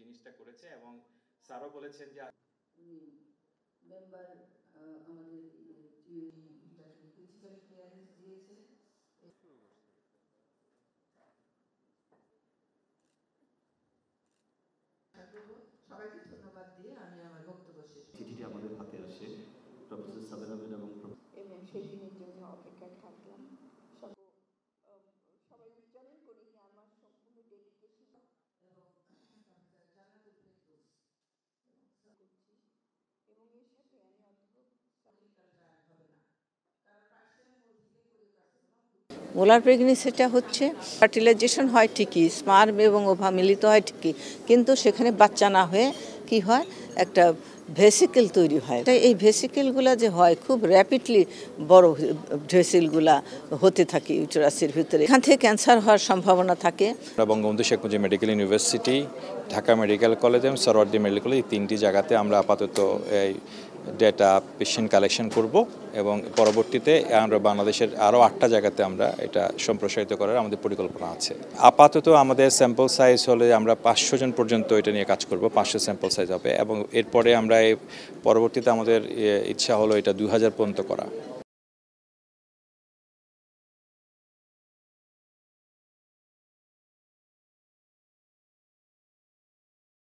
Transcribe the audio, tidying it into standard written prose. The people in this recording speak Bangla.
জিনিসটা করেছে এবং স্যারও বলেছেন যে মেম্বার আমাদের প্রিন্সিপাল ক্লিয়ারেন্স দিয়েছে। সবাইকে ধন্যবাদ দিয়ে আমি আমার বক্তব্য শেষ করছি। চিঠিটি আমাদের হাতে আসে প্রফেসর সাবেরা ম্যাডাম এবং সেই দিনের জন্য অপেক্ষায় থাকলাম। সবাই উচ্চারণ করি যে আমার সম্পূর্ণ ডেডিকেশন এবং জান্নাতুল ফেরদৌস করছি এবং এর সাথে আমি অধ্যাপক সাবিকাটা হবে না কারণ পার্সোনাল মধ্যে করে কাছে মোলার প্রেগনেন্সিটা হচ্ছে ফার্টিলাইজেশন হয় ঠিকই, স্পার্ম এবং ওভা মিলিত হয় ঠিকই, কিন্তু সেখানে বাচ্চা না হয়ে কি হয় একটা ভেসিকেল তৈরি হয়। তাই এই ভেসিকেলগুলো যে হয় খুব র্যাপিডলি বড় ভেসিলগুলা হতে থাকে ইউটেরাসের ভিতরে, এখান থেকে ক্যান্সার হওয়ার সম্ভাবনা থাকে। Bangabandhu Sheikh Mujib medical university, Dhaka medical college এবং সরওয়ার্দী মেডিকেল কলেজ, এই তিনটি জায়গাতে আমরা আপাতত এই ডেটা পেশেন্ট কালেকশন করব এবং পরবর্তীতে আমরা বাংলাদেশের আরও 8টা জায়গাতে আমরা এটা সম্প্রসারিত করার আমাদের পরিকল্পনা আছে। আপাতত আমাদের স্যাম্পল সাইজ হলে আমরা 500 জন পর্যন্ত এটা নিয়ে কাজ করব, 500 স্যাম্পল সাইজ হবে এবং এরপরে আমরা পরবর্তীতে আমাদের ইচ্ছা হলো এটা 2000 পর্যন্ত করা।